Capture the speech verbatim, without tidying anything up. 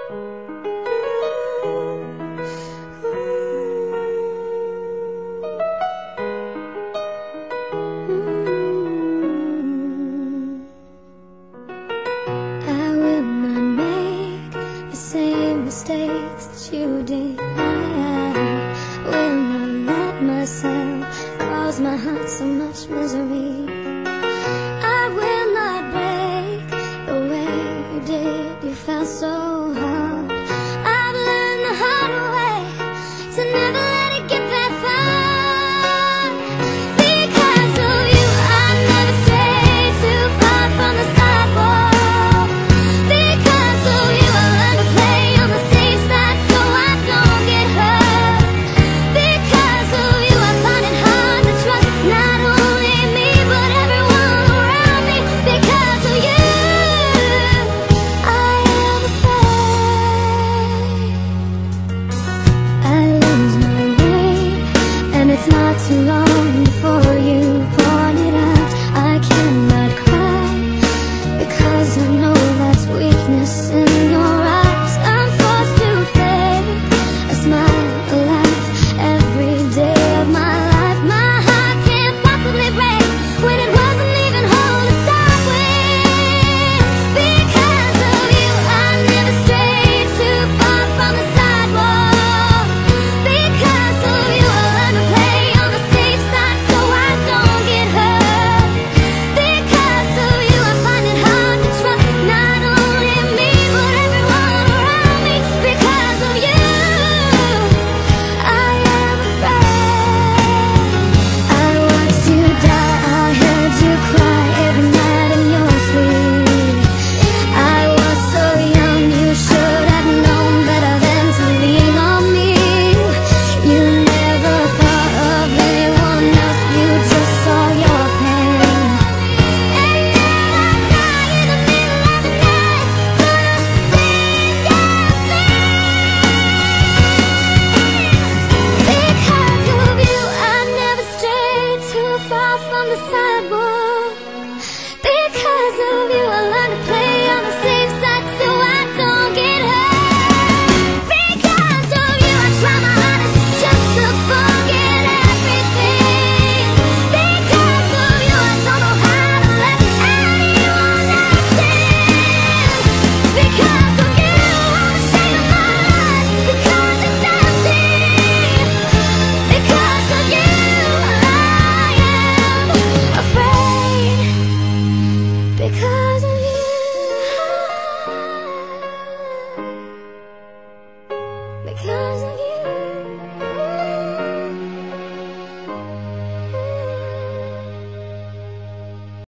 Mistakes that you did, I will not let myself cause my heart so much misery. I will not break the way you did. You felt so hard. I've learned the hard way to never let it get that far. Because of you, I never strayed too far from the sidewalk. Because of you, I learned to play on the safe side so I don't get hurt. Because of you, I find it hard to trust not only me but everyone around me. Because of you, I am afraid I lose my way, and it's not too long before you point it out. I cannot cry because I know that's weakness in your eyes. I'm forced to fake a smile, a laugh every day of my life. My heart can't possibly break when it wasn't even whole to start with. Because of you, I never strayed too far from the sidewalk. Because of you, I learned to play on the safe side so I don't get hurt. Because of you, I find it hard to trust not only me but everyone around me. Because of you, I am afraid. I watched you die, I heard you cry every night in your sleep. I was so young, you should have known better than to lean on me. You never thought of anyone else, you just saw your pain. And now I cry in the middle of the night, gonna sing your thing. Because of you, I never strayed too far from the sidewalk. Because of you, I learned to play on the safe side so I don't get hurt. Because of you, I try my hardest just to forget everything. Because of you, I don't know how to let anyone else in. Because of you, I'm ashamed of my life because it's empty. Because of you, I am afraid. Because of you, because of you.